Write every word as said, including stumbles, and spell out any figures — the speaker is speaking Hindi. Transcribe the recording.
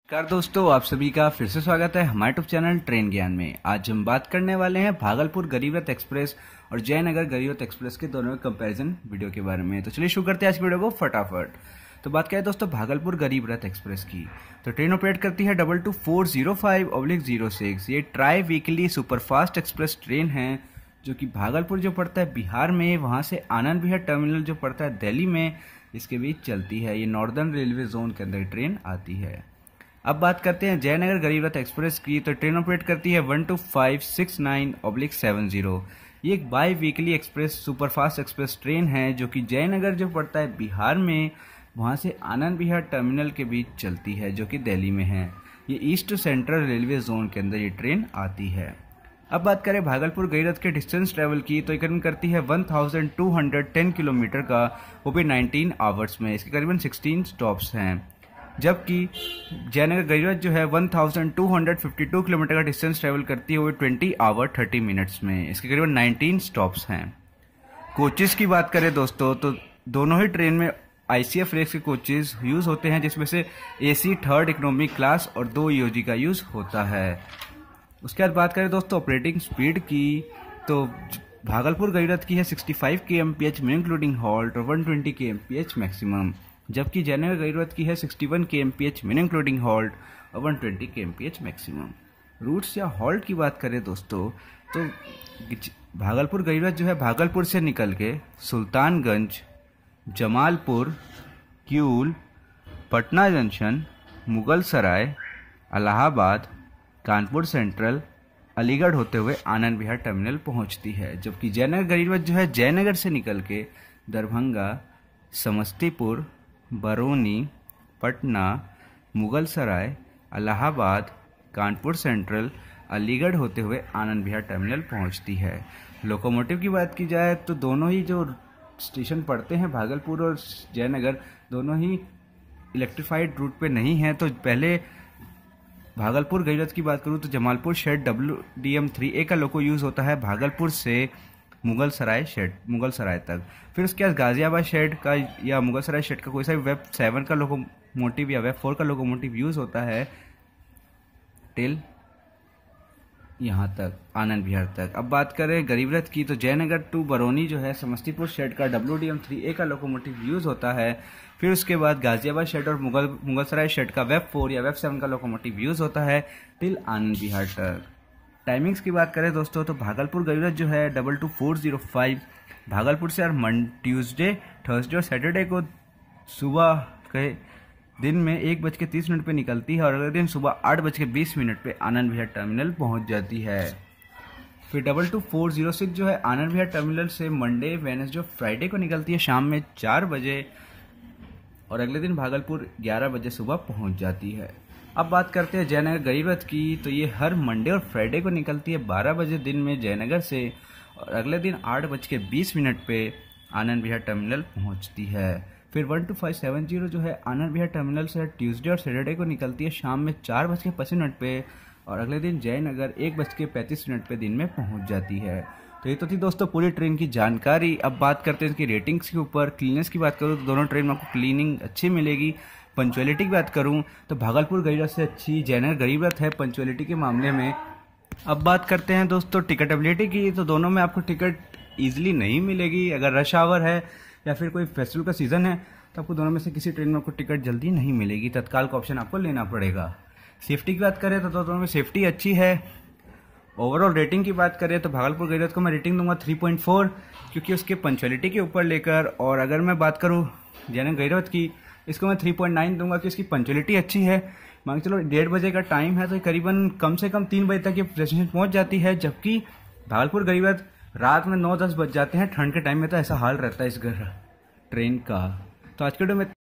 नमस्कार दोस्तों, आप सभी का फिर से स्वागत है हमारे यूट्यूब चैनल ट्रेन ज्ञान में। आज हम बात करने वाले हैं भागलपुर गरीब रथ एक्सप्रेस और जयनगर गरीब रथ एक्सप्रेस के दोनों के कंपैरिजन वीडियो के बारे में। तो चलिए शुरू करते हैं आज की वीडियो को फटाफट। तो बात करें दोस्तों भागलपुर गरीब रथ एक्सप्रेस की, तो ट्रेन ऑपरेट करती है double two four zero five oblique zero six. ये triweekly superfast express train है जो कि भागलपुर जो पड़ता है बिहार में, वहाँ से आनंद विहार टर्मिनल जो पड़ता है दिल्ली में, इसके बीच चलती है। ये नॉर्दर्न रेलवे जोन के अंदर ट्रेन आती है। अब बात करते हैं जयनगर गरीब रथ एक्सप्रेस की, तो ट्रेन ऑपरेट करती है one two five six nine oblique seven zero. ये एक biweekly express superfast express train है जो कि जयनगर जो पड़ता है बिहार में, वहाँ से आनंद विहार टर्मिनल के बीच चलती है जो कि दिल्ली में है। ये ईस्ट सेंट्रल रेलवे जोन के अंदर ये ट्रेन आती है। अब बात करें भागलपुर गरीब रथ के डिस्टेंस ट्रेवल की, तो ये करीबन करती है one thousand two hundred ten kilometre का, वो भी नाइनटीन आवर्स में। इसके करीबन सिक्सटीन स्टॉप्स हैं, जबकि जयनगर गरीब रथ जो है one thousand two hundred fifty two kilometre का डिस्टेंस ट्रेवल करती है, वो ट्वेंटी आवर थर्टी मिनट्स में। इसके करीबन नाइनटीन स्टॉप्स हैं। कोचेस की बात करें दोस्तों, तो दोनों ही ट्रेन में आईसीएफ रेक्स के कोचेस यूज होते हैं, जिसमें से एसी थर्ड इकोनॉमिक क्लास और दो ईओजी का यूज होता है। उसके बाद बात करें दोस्तों ऑपरेटिंग स्पीड की, तो भागलपुर गरीब रथ की है sixty five K M P H min including halt और one twenty K M P H maximum, जबकि जयनगर गरीब रथ की है sixty one K M P H min including halt और one twenty K M P H maximum. Routes या हॉल्ट की बात करें दोस्तों, तो भागलपुर गरीब रथ जो है भागलपुर से निकल के सुल्तानगंज, जमालपुर, क्यूल, पटना जंक्शन, मुगल सराय, इलाहाबाद, कानपुर सेंट्रल, अलीगढ़ होते हुए आनंद विहार टर्मिनल पहुंचती है। जबकि जयनगर गरीब रथ जो है जयनगर से निकल के दरभंगा, समस्तीपुर, बरौनी, पटना, मुगल सराय, इलाहाबाद, कानपुर सेंट्रल, अलीगढ़ होते हुए आनंद विहार टर्मिनल पहुंचती है। लोकोमोटिव की बात की जाए तो दोनों ही जो स्टेशन पड़ते हैं भागलपुर और जयनगर, दोनों ही इलेक्ट्रीफाइड रूट पे नहीं हैं। तो पहले भागलपुर गरीब रथ की बात करूँ तो Jamalpur shed W D M three A का लोको यूज़ होता है भागलपुर से मुगल सराय शेड मुगल सराय तक। फिर उसके बाद गाजियाबाद शेड का या मुगल सराय शेड का कोई सा भी वेब सेवन का लोकोमोटिव या वेब फोर का लोकोमोटिव यूज़ होता है टिल यहाँ तक, आनंद विहार तक। अब बात करें गरीब रथ की, तो जयनगर टू बरौनी जो है समस्तीपुर शेड का W D M three A का लोकोमोटिव यूज़ होता है। फिर उसके बाद गाजियाबाद शेड और मुगल मुगल सराय शेड का वेब फोर या वेब सेवन का लोकोमोटिव यूज़ होता है टिल आनंद विहार तक। टाइमिंग्स की बात करें दोस्तों, तो भागलपुर गरीब रथ जो है double two four zero five Bhagalpur से हर मंड ट्यूसडे, थर्सडे और सैटरडे को सुबह के दिन में एक बज के तीस मिनट पर निकलती है और अगले दिन सुबह आठ बज के बीस मिनट पर आनंद विहार टर्मिनल पहुंच जाती है। फिर double two four zero six जो है आनंद विहार टर्मिनल से मंडे, वेडनेसडे, फ्राइडे को निकलती है शाम में चार बजे और अगले दिन भागलपुर ग्यारह बजे सुबह पहुंच जाती है। अब बात करते हैं जयनगर गरीब रथ की, तो ये हर मंडे और फ्राइडे को निकलती है बारह बजे दिन में जयनगर से और अगले दिन आठ बज के बीस मिनट पे आनंद विहार टर्मिनल पहुंचती है। फिर one two five seven zero जो है आनंद विहार टर्मिनल से ट्यूसडे और सैटरडे को निकलती है शाम में चार बज के पच्चीस मिनट पे और अगले दिन जयनगर एक बज के पैंतीस मिनट पे दिन में पहुंच जाती है। तो ये तो थी दोस्तों पूरी ट्रेन की जानकारी। अब बात करते हैं इसकी रेटिंग्स के ऊपर। क्लीननेस की बात करूँ तो दोनों ट्रेन में आपको क्लीनिंग अच्छी मिलेगी। पंचुअलिटी की बात करूं तो भागलपुर गरीब रथ से अच्छी जयनगर गरीब रथ है पंचुअलिटी के मामले में। अब बात करते हैं दोस्तों टिकटेबिलिटी की, तो दोनों में आपको टिकट इजीली नहीं मिलेगी। अगर रश आवर है या फिर कोई फेस्टिवल का सीजन है तो आपको दोनों में से किसी ट्रेन में आपको टिकट जल्दी नहीं मिलेगी, तत्काल का ऑप्शन आपको लेना पड़ेगा। सेफ्टी की बात करें तो दोनों में सेफ्टी अच्छी है। ओवरऑल रेटिंग की बात करें तो भागलपुर गरीब रथ को मैं रेटिंग दूंगा थ्री पॉइंट फोर, क्योंकि उसके पंचुअलिटी के ऊपर लेकर। और अगर मैं बात करूँ जयनगर गरीब रथ की, इसको मैं थ्री पॉइंट नाइन दूंगा कि इसकी पंचुअलिटी अच्छी है। मान के चलो डेढ़ बजे का टाइम है तो करीबन कम से कम तीन बजे तक ये स्टेशन पहुंच जाती है, जबकि भागलपुर गरीब रथ रात में नौ दस बज जाते हैं। ठंड के टाइम में तो ऐसा हाल रहता है इस घर ट्रेन का। तो आज के वीडियो में